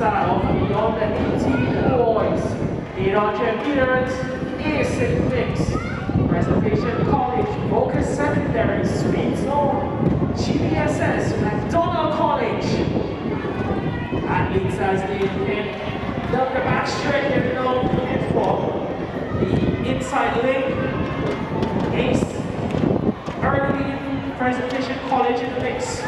style for the under 18 boys. 800 meters, A6 mix. Reservation College, Focus Secondary, Speed Zone, GPSS, McDonald College. Athletes as they hit the back straight, you know, looking for the inside link. Ace, early Presentation College in the mix.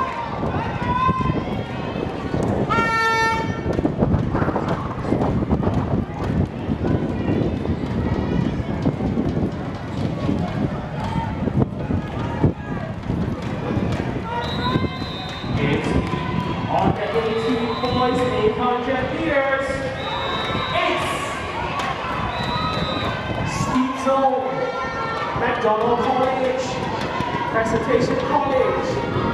On the 18 boys, 800 meters. Ace. Speed Zone. McDonald College. Presentation College.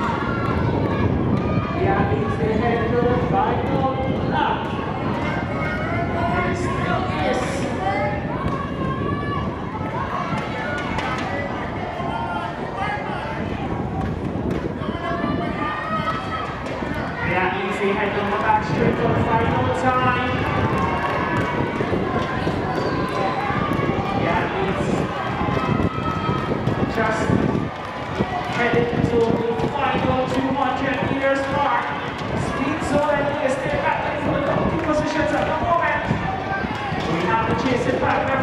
The athletes, they head to the final lap. And it still is. The athletes, they head on the back straight for the final time. The athletes just headed to the final 200 meters mark. Speed Zone and Ace, they're battling for the top two positions at the moment. We have to chase it back.